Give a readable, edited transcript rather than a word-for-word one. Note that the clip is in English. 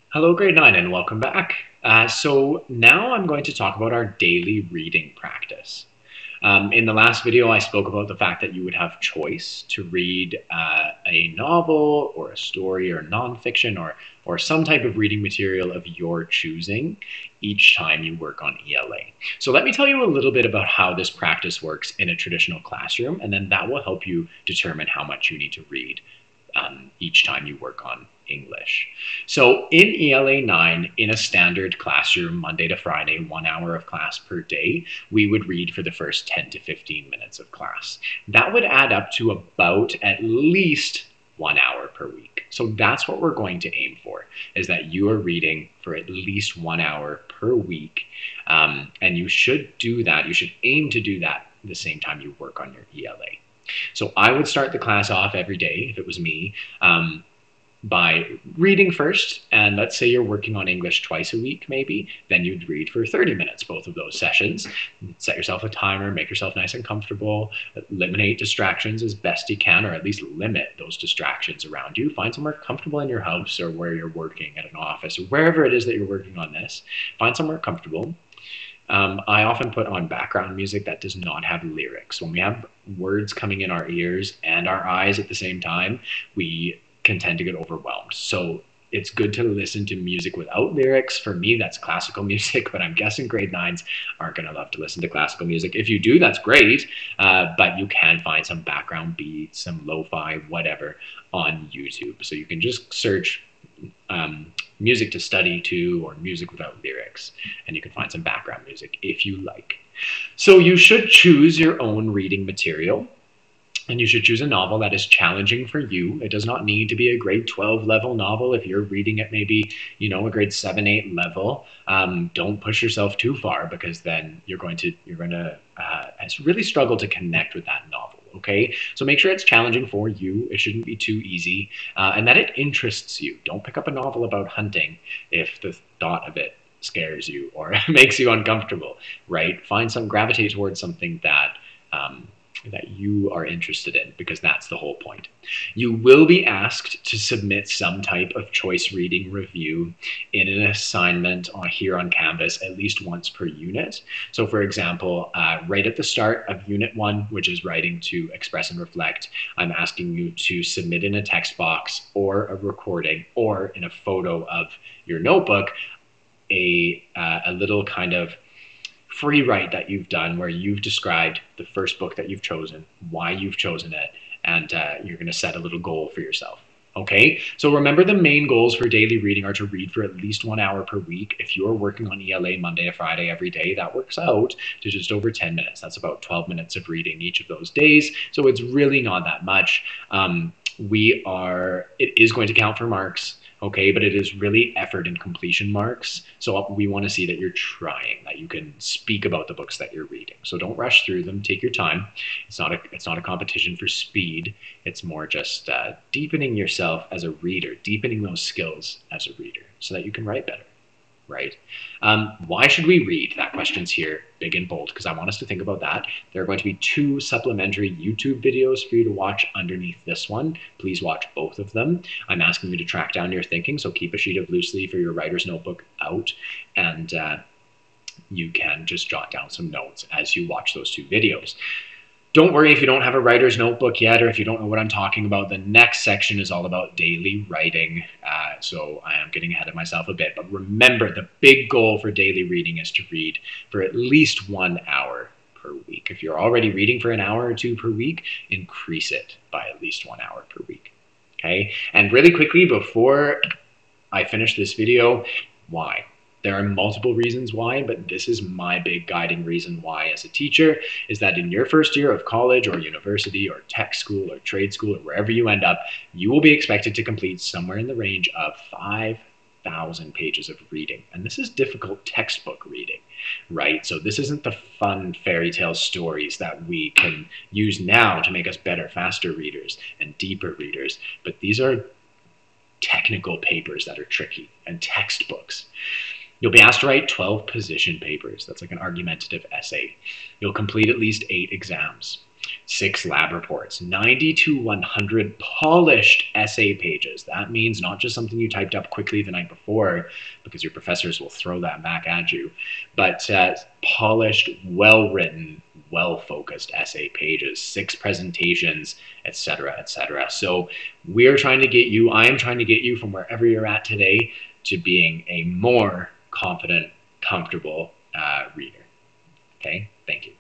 Hello, grade 9, and welcome back. So now I'm going to talk about our daily reading practice. In the last video, I spoke about the fact that you would have choice to read a novel or a story or nonfiction or some type of reading material of your choosing each time you work on ELA. So let me tell you a little bit about how this practice works in a traditional classroom, and then that will help you determine how much you need to read each time you work on English. So in ELA 9, in a standard classroom, Monday to Friday, 1 hour of class per day, we would read for the first 10 to 15 minutes of class. That would add up to about at least 1 hour per week. So that's what we're going to aim for, is that you are reading for at least 1 hour per week. And you should do that. You should aim to do that the same time you work on your ELA. So I would start the class off every day, if it was me, by reading first. And let's say you're working on English twice a week, maybe, then you'd read for 30 minutes, both of those sessions. Set yourself a timer, make yourself nice and comfortable, eliminate distractions as best you can, or at least limit those distractions around you. Find somewhere comfortable in your house or where you're working at an office or wherever it is that you're working on this. Find somewhere comfortable. I often put on background music that does not have lyrics. When we have words coming in our ears and our eyes at the same time, we can tend to get overwhelmed. So it's good to listen to music without lyrics. For me, that's classical music, but I'm guessing grade 9s aren't going to love to listen to classical music. If you do, that's great, but you can find some background beats, some lo-fi, whatever, on YouTube. So you can just search music to study to or music without lyrics, and you can find some background music if you like. So you should choose your own reading material, and you should choose a novel that is challenging for you. It does not need to be a grade 12 level novel. If you're reading at maybe, a grade 7, 8 level, don't push yourself too far, because then you're going to really struggle to connect with that novel. Okay, so make sure it's challenging for you. It shouldn't be too easy, and that it interests you. Don't pick up a novel about hunting if the thought of it scares you or makes you uncomfortable, right? Gravitate towards something that that you are interested in, because that's the whole point. You will be asked to submit some type of choice reading review in an assignment here on Canvas at least once per unit. So for example, right at the start of Unit 1, which is writing to express and reflect, I'm asking you to submit in a text box or a recording or in a photo of your notebook a little kind of free write that you've done where you've described the first book that you've chosen, why you've chosen it, and you're going to set a little goal for yourself. Okay, so remember, the main goals for daily reading are to read for at least 1 hour per week. If you're working on ELA Monday to Friday every day, that works out to just over 10 minutes. That's about 12 minutes of reading each of those days. So it's really not that much. It is going to count for marks. Okay, but it is really effort and completion marks. So we want to see that you're trying, that you can speak about the books that you're reading. So don't rush through them. Take your time. It's not a competition for speed. It's more just deepening yourself as a reader, deepening those skills as a reader, so that you can write better. Right? Why should we read? That question's here, big and bold, because I want us to think about that. There are going to be 2 supplementary YouTube videos for you to watch underneath this one. Please watch both of them. I'm asking you to track down your thinking, so keep a sheet of loose leaf or your writer's notebook out, and you can just jot down some notes as you watch those 2 videos. Don't worry if you don't have a writer's notebook yet, or if you don't know what I'm talking about. The next section is all about daily writing, so I am getting ahead of myself a bit. But remember, the big goal for daily reading is to read for at least 1 hour per week. If you're already reading for an hour or 2 per week, increase it by at least 1 hour per week. Okay? And really quickly, before I finish this video, why? There are multiple reasons why, but this is my big guiding reason why as a teacher, is that in your first year of college or university or tech school or trade school or wherever you end up, you will be expected to complete somewhere in the range of 5,000 pages of reading. And this is difficult textbook reading, right? So this isn't the fun fairy tale stories that we can use now to make us better, faster readers and deeper readers, but these are technical papers that are tricky and textbooks. You'll be asked to write 12 position papers. That's like an argumentative essay. You'll complete at least 8 exams. 6 lab reports, 90 to 100 polished essay pages. That means not just something you typed up quickly the night before, because your professors will throw that back at you, but polished, well-written, well-focused essay pages, 6 presentations, etc., etc. So we're trying to get you, I am trying to get you from wherever you're at today to being a more confident, comfortable reader. Okay, thank you.